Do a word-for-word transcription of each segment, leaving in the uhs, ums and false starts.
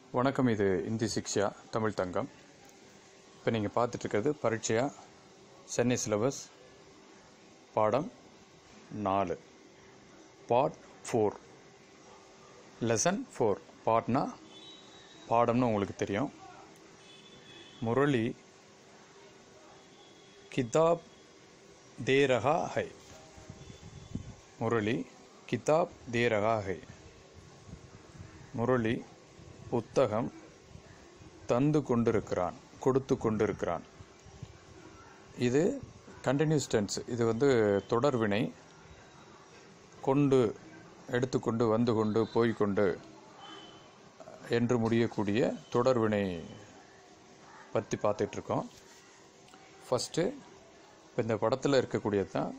வணக்கம். இது இந்தி சிக்ஷா தமிழ் தங்கம். இப்போ நீங்கள் பார்த்துட்ருக்கிறது பரீட்சையா சென்னை சிலபஸ் பாடம் நாலு பார்ட் ஃபோர் லெசன் ஃபோர். பார்ட்னா பாடம்னு உங்களுக்கு தெரியும். முரளி கிதாப் தே ரஹா ஹை. முரளி கிதாப் தே ரஹா ஹை. முரளி புத்தகம் தந்து கொண்டிருக்கிறான், கொடுத்து கொண்டிருக்கிறான். இது கண்டினியூஸ் டென்ஸ். இது வந்து தொடர்வினை. கொண்டு, எடுத்துக்கொண்டு, வந்து கொண்டு, போய்கொண்டு என்று முடியக்கூடிய தொடர்வினை பற்றி பார்த்துட்ருக்கோம். ஃபஸ்ட்டு இப்போ இந்த படத்தில் இருக்கக்கூடியது தான்.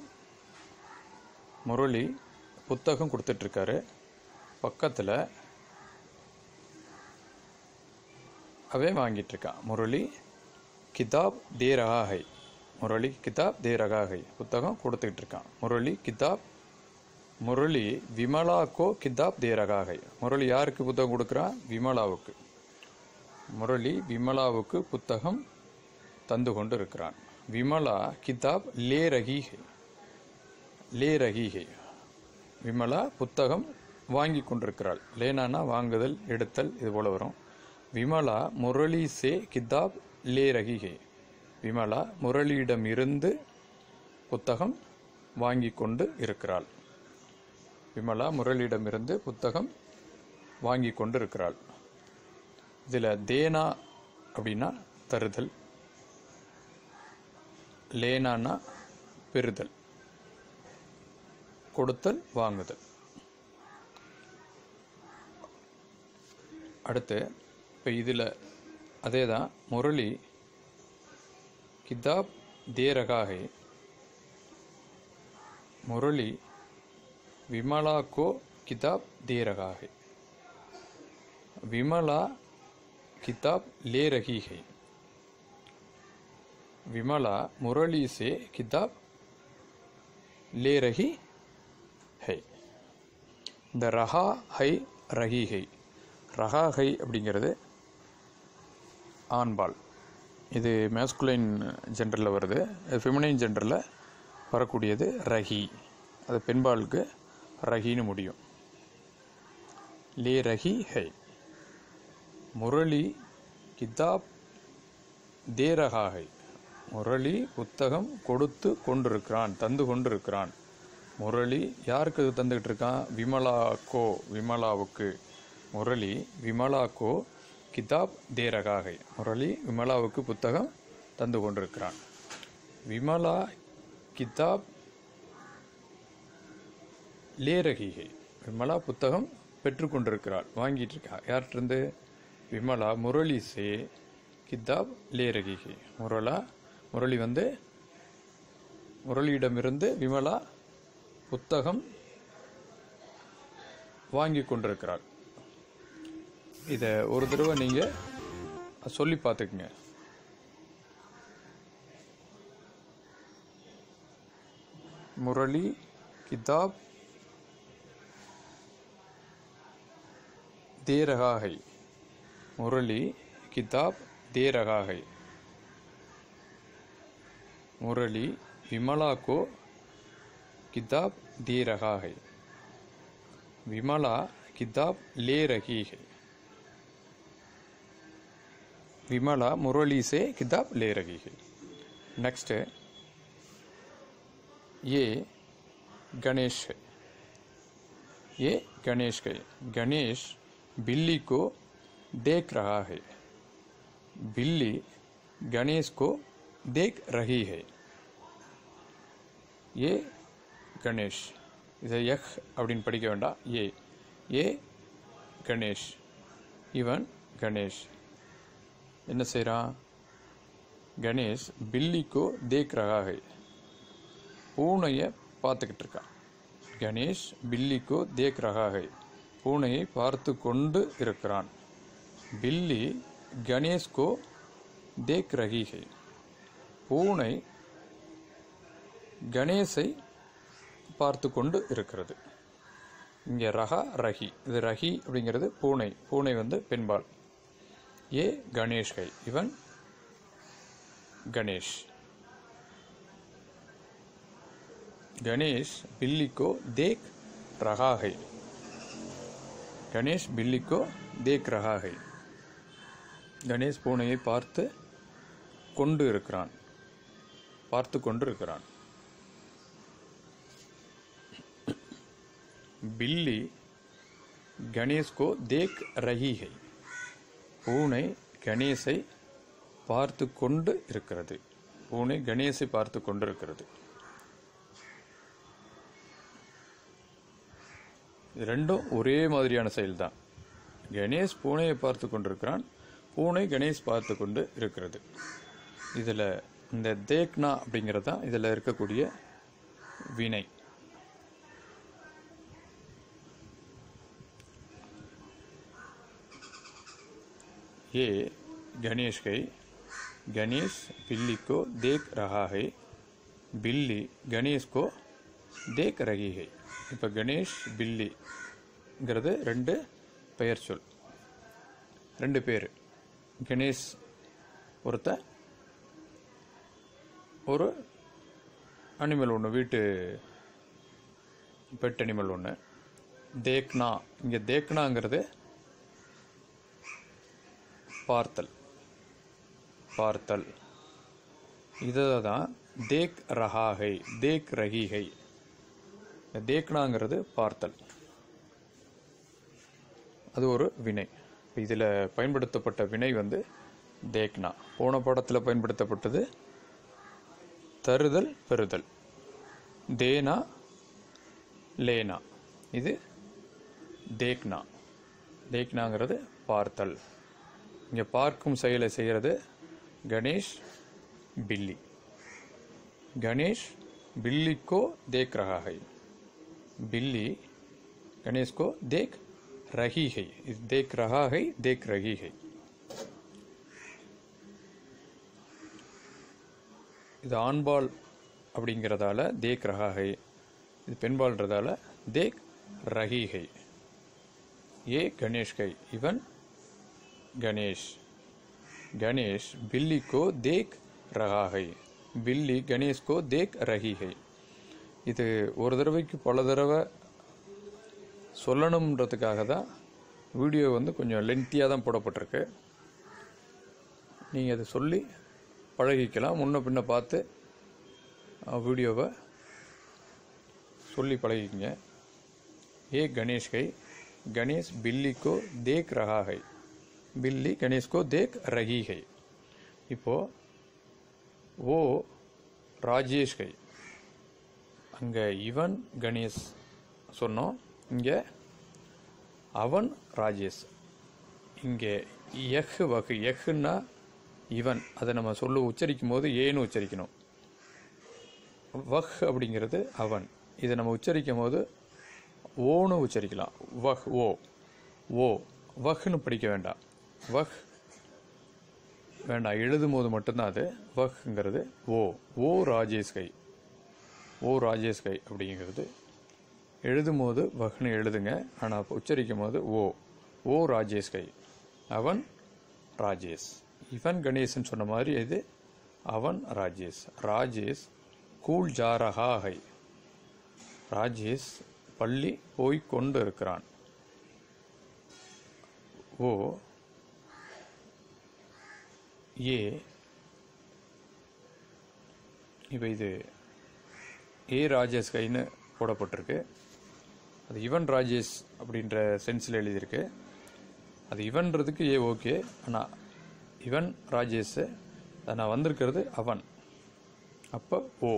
முரளி புத்தகம் கொடுத்துட்ருக்காரு. பக்கத்தில் அவன் வாங்கிட்டுருக்கான். முரளி கிதாப் தே ரஹா ஹை. முரளி கிதாப் தே ரஹா ஹை. புத்தகம் கொடுத்துக்கிட்டு இருக்கான். முரளி கிதாப் முரளி விமலா கோ கிதாப் தே ரஹா ஹை. முரளி யாருக்கு புத்தகம் கொடுக்குறான்? விமலாவுக்கு. முரளி விமலாவுக்கு புத்தகம் தந்து கொண்டு இருக்கிறான். விமலா கிதாப் லே ரஹி ஹை. லே ரஹி ஹை. விமலா புத்தகம் வாங்கி கொண்டிருக்கிறாள். லேனானா வாங்குதல், எடுத்தல், இது போல வரும். விமலா முரளி சே கிதாப் லே ரஹி ஹை. விமலா முரளியிடம் இருந்து புத்தகம் வாங்கி கொண்டு இருக்கிறாள். விமலா முரளியிடமிருந்து புத்தகம் வாங்கி கொண்டு இருக்கிறாள். இதில் தேனா அப்படின்னா தருதல், லேனானா பெறுதல், கொடுத்தல், வாங்குதல். அடுத்து இப்போ இதில் அதே தான். முரளி கிதாப் தே ரஹா ஹை. முரளி விமலா கோ கிதாப் தே ரஹா ஹை. விமலா கிதாப் லே ரஹி ஹை. விமலா முரளி சே கிதாப் லே ரஹி ஹை. இந்த ரஹா ஹை, ரஹி ஹை. ரஹா ஹை அப்படிங்கிறது ஆண்பால். இது மேஸ்குலைன் ஜெண்டரில் வருது. ஃபெமினைன் ஜெண்டரில் வரக்கூடியது ரஹி. அது பெண்பாலுக்கு ரஹின்னு முடியும். லே ரஹி ஹை. முரளி கிதாப் தே ரஹா ஹை. முரளி புத்தகம் கொடுத்து கொண்டிருக்கிறான், தந்து கொண்டிருக்கிறான். முரளி யாருக்கு தந்துக்கிட்டு இருக்கான்? விமலா கோ, விமலாவுக்கு. முரளி விமலா கோ கிதாப் தே ரஹா ஹை. முரளி விமலாவுக்கு புத்தகம் தந்து கொண்டிருக்கிறான். விமலா கிதாப் லே ரஹி ஹை. விமலா புத்தகம் பெற்றுக்கொண்டிருக்கிறாள், வாங்கிட்டு இருக்கா. யார்கிட்டருந்து? விமலா முரளி சே கிதாப் லே ரஹி ஹை. முரளா முரளி வந்து முரளியிடமிருந்து விமலா புத்தகம் வாங்கி கொண்டிருக்கிறாள். இதை ஒரு தடவை நீங்கள் சொல்லி பார்த்துக்குங்க. முரளி கிதாப் தே ரஹா ஹை. முரளி கிதாப் தே ரஹா ஹை. முரளி விமலா கோ கிதாப் தே ரஹா ஹை. விமலா கிதாப் லே ரஹி ஹை. विमला मुरली से किताब ले रही है. नेक्स्ट है ये गणेश है. ये गणेश है. गणेश बिल्ली को देख रहा है. बिल्ली गणेश को देख रही है. ये गणेश. इसे यख அப்படினு படிக்க வேண்டாம். ये ये गणेश. इवन गणेश என்ன செய்கிறான்? கணேஷ் பில்லிக்கோ தேக் ரஹா ஹை. பூனையை பார்த்துக்கிட்டு இருக்கான். கணேஷ் பில்லிக்கோ தேக் ரஹா ஹை. பூனையை பார்த்து கொண்டு இருக்கிறான். பில்லி கணேஷ்கோ தேக் ரஹி ஹை. பூனை கணேஷை பார்த்து கொண்டு இருக்கிறது. இங்கே ரஹா ரஹி. இது ரஹி அப்படிங்கிறது பூனை. பூனை வந்து பெண்பால். ये गणेश है इवन गणेश। गणेश बिल्ली को देख रहा है। गणेश बिल्ली को देख रहा है। गणेश பூனையை பார்த்து கொண்டு இருக்கிறான் பார்த்து கொண்டு இருக்கிறான்। बिल्ली गणेश को देख रही है। பூனை கணேசை பார்த்து கொண்டு இருக்கிறது। பூனை கணேசை பார்த்து கொண்டு இருக்கிறது। ரெண்டும் ஒரே மாதிரியான செயல் தான்। கணேஷ் பூனையை பார்த்து கொண்டிருக்கிறான், பூனை கணேஷ் பார்த்து கொண்டு இருக்கிறது। இதில் இந்த தேக்னா அப்படிங்கிறது தான் இதில் இருக்கக்கூடிய வினை। ये गणेश है। गणेश बिल्ली को देख रहा है। बिल्ली गणेश को देख रही है। இப்போ கணேஷ் பில்லிங்கிறது ரெண்டு பெயர் சொல், ரெண்டு பேர்। கணேஷ் ஒருத்த, ஒரு அனிமல் ஒன்று, வீட்டு பெட் அனிமல் ஒன்று। தேக்னா, இங்கே தேக்னாங்கிறது பார்த்தல் பார்த்தல் இதை தான் தேக் ரஹா ஹை தேக் ரஹி ஹை। தேக்னாங்கிறது பார்த்தல், அது ஒரு வினை। இதில் பயன்படுத்தப்பட்ட வினை வந்து தேக்னா। போன பாடத்தில் பயன்படுத்தப்பட்டது தருதல் பெறுதல், தேனா லேனா। இது தேக்னா। தேக்னாங்கிறது பார்த்தல்। இங்கே பார்க்கும் செயலை செய்கிறது கணேஷ் பில்லி। गणेश बिल्ली को देख रहा है। बिल्ली गणेश को देख रही है। देख रहा है, देख रही है। இது ஆண்பால் அப்படிங்கிறதால தேக் ரஹா ஹை, இது பெண்பால்ன்றதால தேக் ரஹி ஹை। ஏ கணேஷ் கை இவன் गणेश। गणेश बिल्ली को देख रहा है। बिल्ली गणेश को देख रही है। இது ஒரு தடவைக்கு பல தடவை சொல்லணுன்றதுக்காக தான் வீடியோ வந்து கொஞ்சம் லென்த்தியாக தான் போடப்பட்டிருக்கு। நீங்கள் அதை சொல்லி பழகிக்கலாம், முன்ன பின்ன பார்த்து வீடியோவை சொல்லி பழகிக்கங்க। ஏ गणेश है। गणेश बिल्ली को देख रहा है। बिल्ली गणेश को देख रही है। இப்போ वो ராஜேஷ் கை, அங்கே இவன் கணேஷ் சொன்னோம், இங்கே அவன் ராஜேஷ்। இங்கே எஹ் வகு, எஹ்னா இவன், அதை நம்ம சொல்ல உச்சரிக்கும் போது ஏன்னு உச்சரிக்கணும்। வஹ் அப்படிங்கிறது அவன், இதை நம்ம உச்சரிக்கும் போது ஓன்னு உச்சரிக்கலாம்। வஹ் ஓ ஓ வஹ்னு படிக்க வேண்டாம், வஹ் வேண்டாம், எழுதும் போது மட்டும்தான் அது வஹ்ங்கிறது ஓ। ஓ ராஜேஷ் கை, ஓ ராஜேஷ் கை அப்படிங்கிறது எழுதும் போது வஹ்னு எழுதுங்க, ஆனால் உச்சரிக்கும் போது ஓ। ஓ ராஜேஷ் கை, அவன் ராஜேஷ்। இவன் கணேசன் சொன்ன மாதிரி இது அவன் ராஜேஷ்। ராஜேஷ் ஸ்கூல் ஜா ரஹா ஹை। ராஜேஷ் பள்ளி போய் கொண்டு இருக்கிறான்। ஓ ஏ, இப்போ இது ஏ ராஜேஷ் கைன்னு போடப்பட்டிருக்கு, அது இவன் ராஜேஷ் அப்படின்ற சென்ஸில் எழுதியிருக்கு। அது இவன்றதுக்கு ஏ ஓகே, ஆனால் இவன் ராஜேஷ் நான் வந்திருக்கிறது அவன், அப்போ ஓ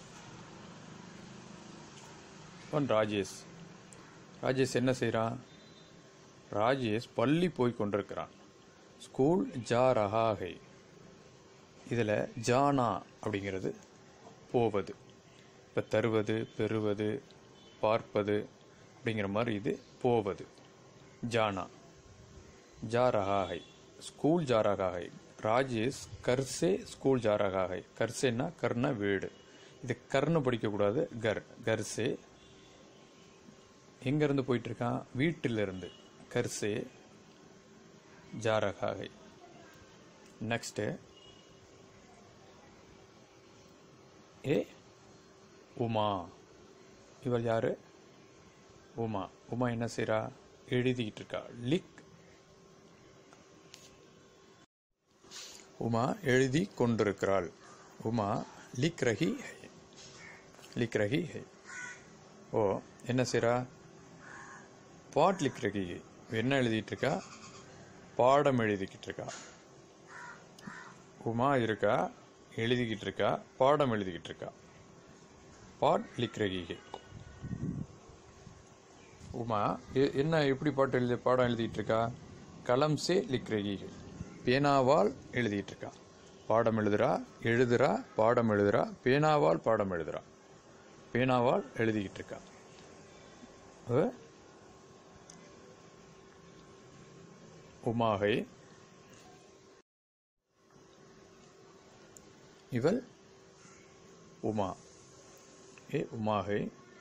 அவன் ராஜேஷ்। ராஜேஷ் என்ன செய்கிறான்? ராஜேஷ் பள்ளி போய் கொண்டிருக்கிறான்। ஸ்கூல் ஜா ரஹா ஹை, இதில் ஜானா அப்படிங்கிறது போவது, இப்போ தருவது பெறுவது பார்ப்பது அப்படிங்கிற மாதிரி இது போவது ஜானா। जा रहा है, स्कूल जा रहा है। राजेश कर से स्कूल जा रहा है। कर से ना करना வீடு, இது கர்னு படிக்கக்கூடாது, கர்। கர் சே எங்கேருந்து போயிட்டுருக்கான்? வீட்டிலிருந்து। கர் சே ஜா ரஹா है, நெக்ஸ்ட்டு ஏ உமா. இவள் யாரு? உமா. உமா என்ன செய்றா? எழுதிக்கிட்டு இருக்கா. லிக். உமா எழுதி கொண்டிருக்கிறாள். உமா லிக் ரஹி ஹை. லிக் ரஹி ஹை. ஓ என்ன செய்றா? பாட் லிக் ரஹி ஹை. என்ன எழுதிட்டு இருக்கா? பாடம் எழுதிக்கிட்டு இருக்கா. உமா இருக்கா, எழுதிக்கிட்டு இருக்கா, பாடம் எழுதிக்கிட்டு இருக்கா. பாட் லிக் ரஹி ஹை. உமா என்ன எப்படி பாட்டு எழுதி பாடம் எழுதிட்டு இருக்கா? கலம் சே லிக் ரஹி ஹை. பேனாவால் எழுதிட்டு இருக்கா. பாடம் எழுதுறா, எழுதுறா, பாடம் எழுதுறா, பேனாவால் பாடம் எழுதுறா. பேனாவால் எழுதிக்கிட்டு இருக்கா. உமா ஹை. इवल उमा. ये उमा है.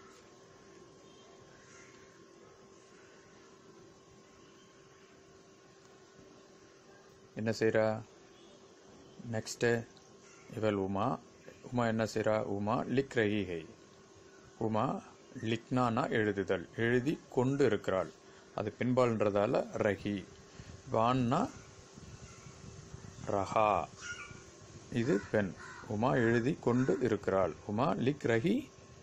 என்ன செய்றா? நெக்ஸ்ட் இவள் உமா. உமா என்ன செய்றா? உமா லிக் ரஹி ஹை. உமா லிக்னானா எழுதுதல், எழுதி கொண்டு இருக்கிறாள். அது பெண்பால்ன்றதால ரஹி. வான்னா ரஹா, இது பெண். உமா எழுதி கொண்டு இருக்கிறாள். உமா லிக் ரஹி.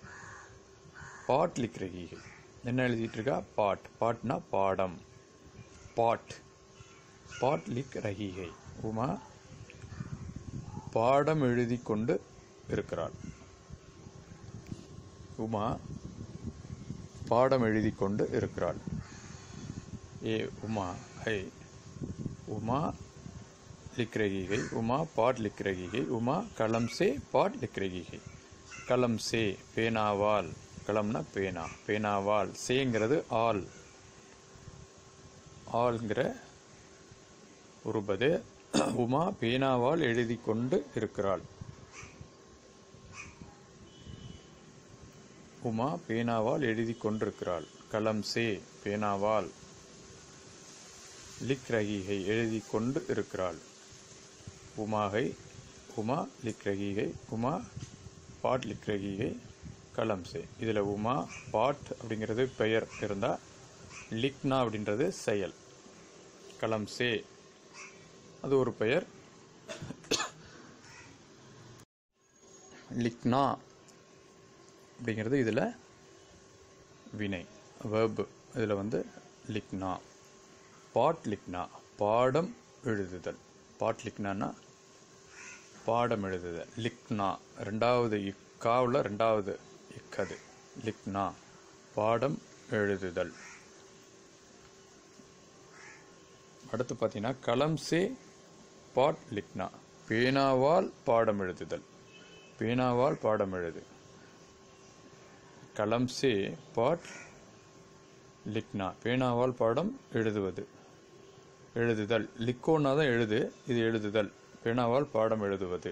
பாட் லிக் ரஹி. என்ன எழுதிட்டு இருக்கா? பாட். பாட்னா பாடம். பாட். பாட் லிக் ரஹி ஹை. உமா பாடம் எழுதி கொண்டு இருக்கிறாள். உமா பாடம் எழுதி கொண்டு இருக்கிறாள். ஏ உமா ஹை. உமா लिख रही है. उमा पाठ लिख रही है. उमा कलम से पाठ लिख रही है. कलम से பேனாவால். கலம்னா பேனா. பேனாவால். சேங்கிறது ஆல். ஆல்ங்கிற உருபது. உமா பேனாவால் எழுதி கொண்டு இருக்கிறாள். உமா பேனாவால் எழுதி கொண்டிருக்கிறாள். கலம் சே பேனாவால். லிக் ரஹி ஹை எழுதி கொண்டு இருக்கிறாள். उमा है. उमा लिख रही है. उमा पाठ लिख रही है. कलम से. இதில் உமா பாட் அப்படிங்கிறது பெயர் இருந்தால், லிக்னா அப்படின்றது செயல். கலம் சே அது ஒரு பெயர். லிக்னா அப்படிங்கிறது இதில் வினை, வெர்ப். இதில் வந்து லிக்னா. பாட் லிக்னா பாடம் எழுதுதல். பாட் லிக்னான்னா பாடம் எழுதுதல். லிக்னா ரெண்டாவது இக்காவில் ரெண்டாவது இக்கது. லிக்னா பாடம் எழுதுதல். அடுத்து பார்த்தீங்கன்னா கலம் சே பாட் லிக்னா பேனாவால் பாடம் எழுதுதல். பேனாவால் பாடம் எழுது. கலம் சே பாட் லிக்னா பேனாவால் பாடம் எழுதுவது, எழுதுதல். லிக்கோன்னா தான் எழுது, இது எழுதுதல். பேனாவால் பாடம் எழுதுவது.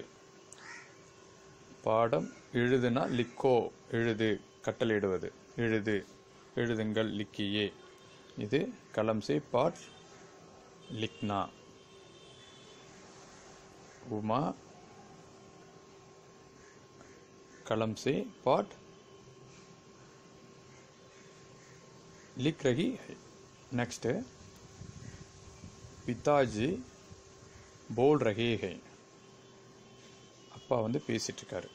பாடம் எழுதுனா லிக்கோ எழுது, கட்டளையிடுவது. எழுது, எழுதுங்கள், லிக்கியே. இது கலம் சே பாட் லிக்னா. உமா कलम से पाठ लिख रही है। नेक्स्ट है पिताजी बोल रहे हैं। அப்பா வந்து பேசிட்டு இருக்காரு.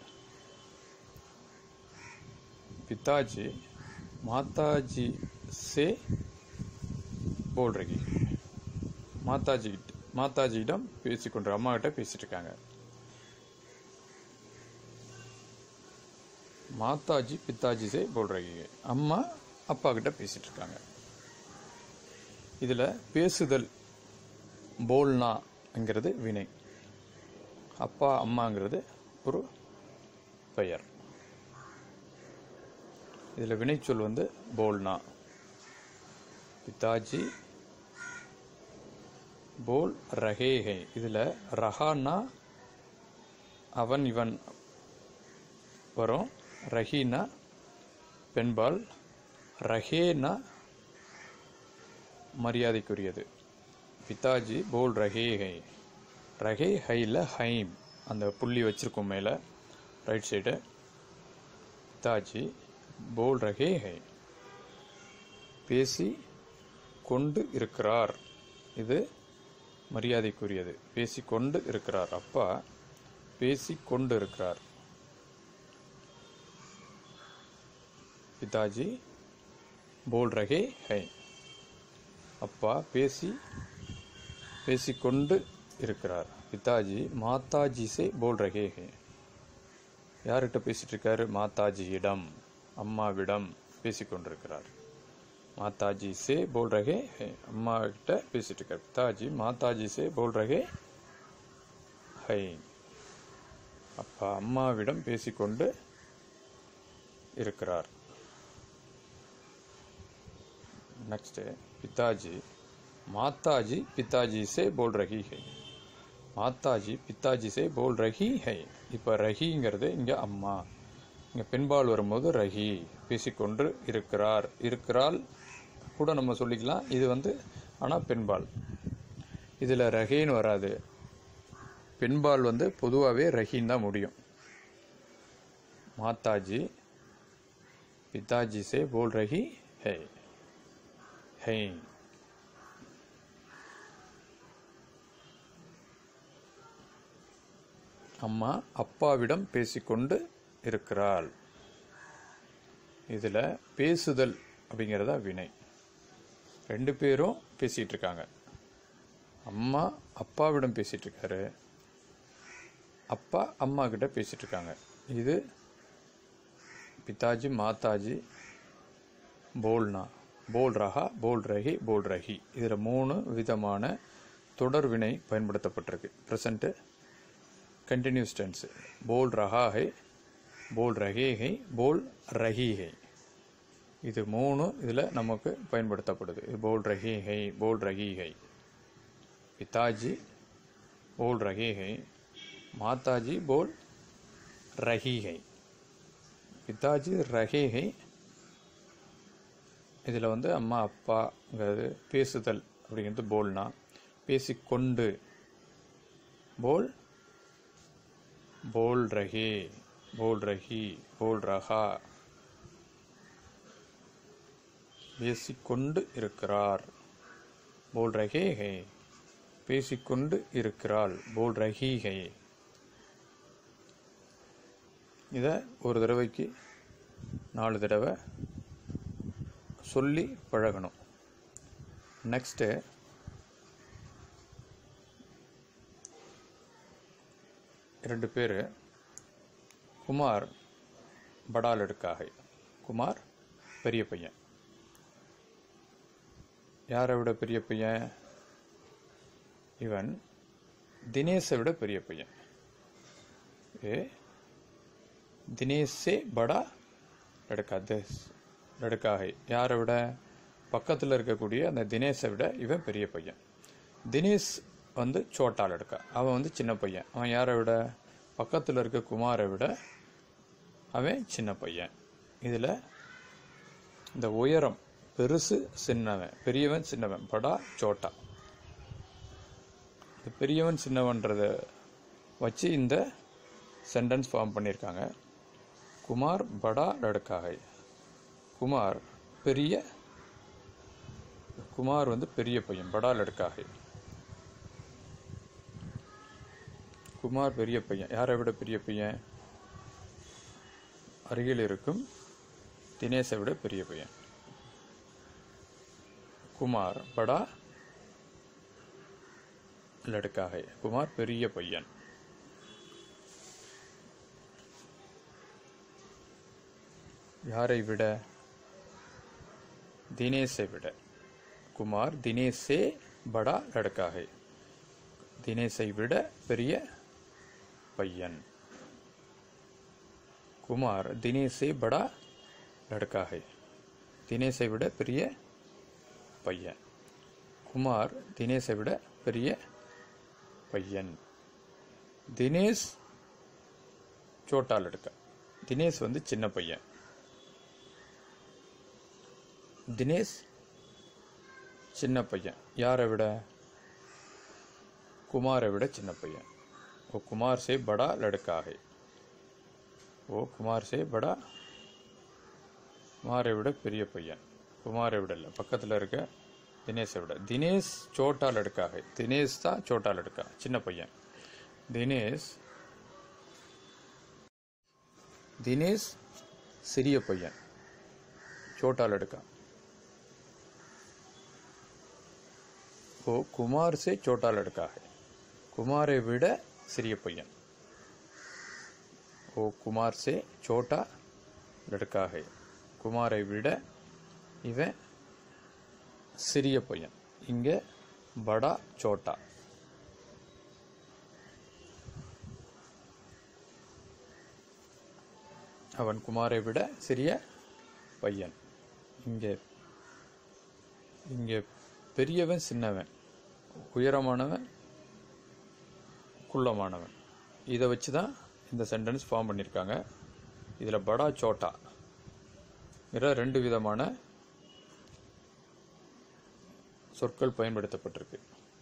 पिताजी माताजी से बोल रही है। माताजी மாதாஜியிடம் பேசிக்கொண்டு அம்மா கிட்ட பேசிட்டு இருக்காங்க. மாதாஜி பிதாஜி சே போல் ரஹி ஹை. அம்மா அப்பா கிட்ட பேசிட்டு இருக்காங்க. இதுல பேசுதல் போல்னாங்கிறது வினை, அப்பா அம்மாங்கிறது ஒரு பெயர். இதுல வினைச்சொல் வந்து போல்னா. பிதாஜி போல் ரஹே ஹை. இதுல ரஹானா அவன் இவன் வரும். ரஹீனா பெண்பால், ரஹேனா மரியாதைக்குரியது. பிதாஜி போல் ரஹே ஹை. ரகே ஹையில் ஹைம் அந்த புள்ளி வச்சுருக்கோம் மேலே ரைட் சைடு. பிதாஜி போல் ரகே ஹை, பேசி கொண்டு இருக்கிறார். இது மரியாதைக்குரியது. பேசி கொண்டு இருக்கிறார். அப்பா பேசி கொண்டு இருக்கிறார். பிதாஜி போல் ரகே ஹை, அப்பா பேசி பேசிக்கொண்டு இருக்கிறார். பிதாஜி மாதாஜி சே போல் ரகே ஹை, யார்கிட்ட பேசிட்டு இருக்காரு? மாதாஜியிடம், அம்மாவிடம் பேசிக்கொண்டிருக்கிறார். மாதாஜி சே போல் ரகே ஹை, அம்மா கிட்ட பேசிட்டு இருக்கார். பிதாஜி மாதாஜி சே போல் ரகே ஹை, அப்பா அம்மாவிடம் பேசிக்கொண்டு இருக்கிறார். நெக்ஸ்ட் பிதாஜி மாதாஜி பிதாஜி சே போல் ரஹி ஹை, மாதாஜி பிதாஜி சே போல் ரஹி ஹை. இப்போ ரஹிங்கிறது இங்கே அம்மா, இங்கே பெண்பால் வரும்போது ரஹி, பேசிக்கொண்டு இருக்கிறார். இருக்கிறாள் கூட நம்ம சொல்லிக்கலாம். இது வந்து ஆனால் பெண்பால், இதில் ரஹேன்னு வராது. பெண்பால் வந்து பொதுவாகவே ரஹின்னு தான் முடியும். மாதாஜி பிதாஜி சே போல் ரஹி ஹை ஹை. அம்மா அப்பாவிடம் பேசிக்கொண்டு இருக்கிறாள். இதில் பேசுதல் அப்படிங்கிறதா வினை. ரெண்டு பேரும் பேசிகிட்டு இருக்காங்க. அம்மா அப்பாவிடம் பேசிகிட்டு இருக்காரு, அப்பா அம்மா கிட்ட பேசிகிட்டு இருக்காங்க. இது பிதாஜி மாதாஜி போல்னா, போல் ரஹா போல் ரஹி போல் ரஹி. இதில் மூணு விதமான தொடர் வினை பயன்படுத்தப்பட்டிருக்கு. Present continuous tense. போல் ரஹா ஹை, போல் ரஹே ஹை, போல் ரஹி ஹை. இது மூணு இதில் நமக்கு பயன்படுத்தப்படுது. இது போல் ரஹே ஹை, போல் ரஹி ஹை. பிதாஜி போல் ரஹே ஹை, மாதாஜி போல் ரஹி ஹை. பிதாஜி ரஹே ஹை. இதில் வந்து அம்மா அப்பாங்கிறது பேசுதல் அப்படிங்கிறது போல்னா, பேசிக்கொண்டு போல் போல் ரஹே, போல் ரஹி, போல் ரஹா. பேசிக்கொண்டு இருக்கிறார், போல் ரஹே ஹை. பேசிக்கொண்டு இருக்கிறாள், போல் ரஹி ஹை. இதை ஒரு தடவைக்கு நாலு தடவை சொல்லி பழகணும். நெக்ஸ்ட்டு ரெண்டு பேர். குமார் படா லடுக்கா ஹை, குமார் பெரிய பையன். யாரை விட பெரிய பையன்? இவன் தினேஷை விட பெரிய பையன். ஏ தினேஷ் சே படா லடுக்கா திஸ் லடுக்கா ஹை. யாரை விட? பக்கத்தில் இருக்கக்கூடிய அந்த தினேஷை விட இவன் பெரிய பையன். தினேஷ் வந்து சோட்டா லடுக்கா, அவன் வந்து சின்ன பையன். அவன் யாரை விட? பக்கத்தில் இருக்க குமாரை விட அவன் சின்ன பையன். இதில் இந்த உயரம் பெருசு சின்னவன், பெரியவன் சின்னவன், படா சோட்டா. இந்த பெரியவன் சின்னவன்றத வச்சு இந்த சென்டென்ஸ் ஃபார்ம் பண்ணியிருக்காங்க. குமார் படா லடுக்கா ஹை, குமார் பெரிய, குமார் வந்து பெரிய பையன், படா லடுக்கா ஹை. குமார் பெரிய பையன். யாரை விட பெரிய பையன்? அருகில் இருக்கும் தினேஷை விட பெரிய பையன். குமார் படா லடுக்கா ஹை, குமார் பெரிய பையன். யாரை விட? தினேஷை விட. குமார் தினேஷே படா லடுக்கா ஹை, தினேஷை விட பெரிய பையன். குமார் தினேஷே படா லடுக்கா ஹை, தினேஷை விட பெரிய பையன். குமார் தினேஷை விட பெரிய பையன். தினேஷ் சோட்டா லடுக்கா, தினேஷ் வந்து சின்ன பையன். தினேஷ் சின்ன பையன். யாரை விட? குமாரை விட சின்ன பையன். वो कुमार से बड़ा लड़का है. वो कुमार से बड़ा குமாரை விட பெரிய பையன். குமாரை விட இல்லை, பக்கத்தில் இருக்க தினேஷை விட. தினேஷ் சோட்டா லடுக்கா है. தினேஷ் தான் சோட்டா லடுக்கா, சின்ன பையன். தினேஷ் தினேஷ் சிறிய பையன், சோட்டா லடுக்கா. वो कुमार से छोटा लड़का है. कुमाரை விட சிறிய பையன். वो कुमार से छोटा लड़का है. குமாரை விட இவன் சிறிய பையன். இங்கே படா சோட்டா. அவன் குமாரை விட சிறிய பையன். இங்கே இங்கே பெரியவன் சின்னவன், உயரமானவன் குள்ளமானவன். இதை வச்சு தான் இந்த சென்டென்ஸ் ஃபார்ம் பண்ணியிருக்காங்க. இதில் படா சோட்டா ரெண்டு விதமான சொற்கள் பயன்படுத்தப்பட்டிருக்கு.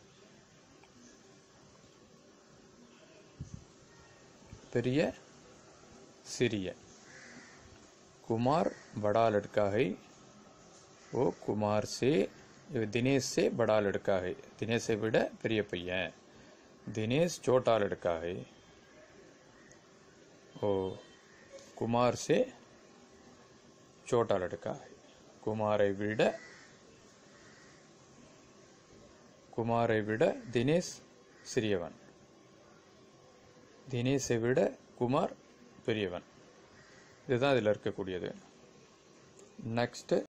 பெரிய சிறிய. குமார் படா லட்கா है. वो कुमार से दिनेश से बड़ा लड़का है. दिनेश से விட பெரிய பையன். दिनेश छोटा लड़का है. वो कुमार से छोटा लड़का है. குமாரை விட குமாரை விட தினேஷ் சிறியவன். தினேஷை விட குமார் பெரியவன். இதுதான் இதில் இருக்கக்கூடியது. நெக்ஸ்ட்